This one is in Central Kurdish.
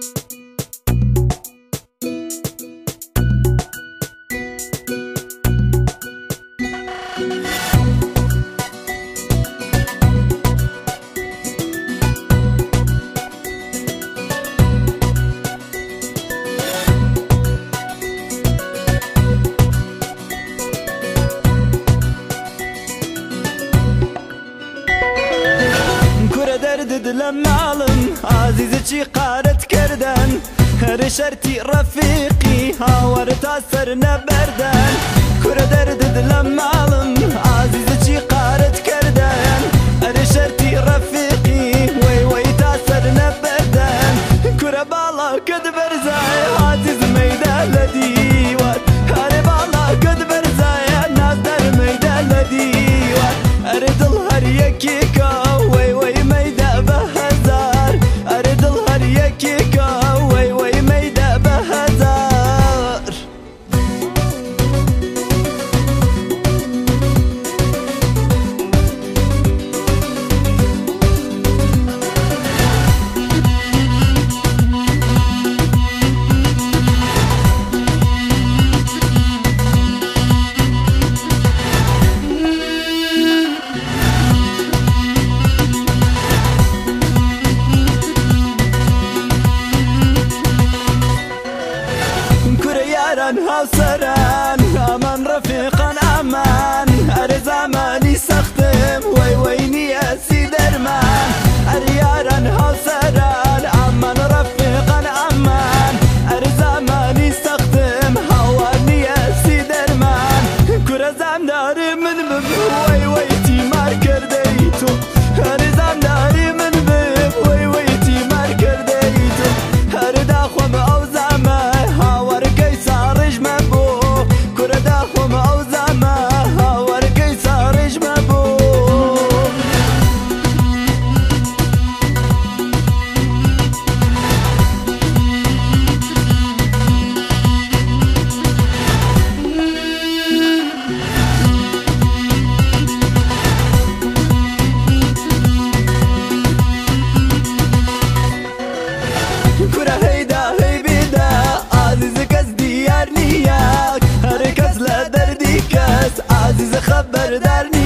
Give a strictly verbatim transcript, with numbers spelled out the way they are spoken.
دلمالم عزیز چی قارت کردن هر شرطی رفیقی هاور تا سر نبردن کره درد دلمالم عزیز چی قارت کردن هر شرطی رفیقی وی وی تا سر نبردن کره بالا کد برزای عزیز میده لدیوار هر بالا کد برزای ناز در میده لدیوار هر دل هر یکی که وی وی میده هاوسران امان رفيقان امان هر زماني سختم وي ويني اسي درمان ارياران هاوسران امان رفيقان امان هر زماني سختم هواني اسي درمان كره زمداري من بب وي وي تيمار كرديتو هر زمداري من بب وي وي تيمار كرديتو هر داخوم او زمان عزیز خبردار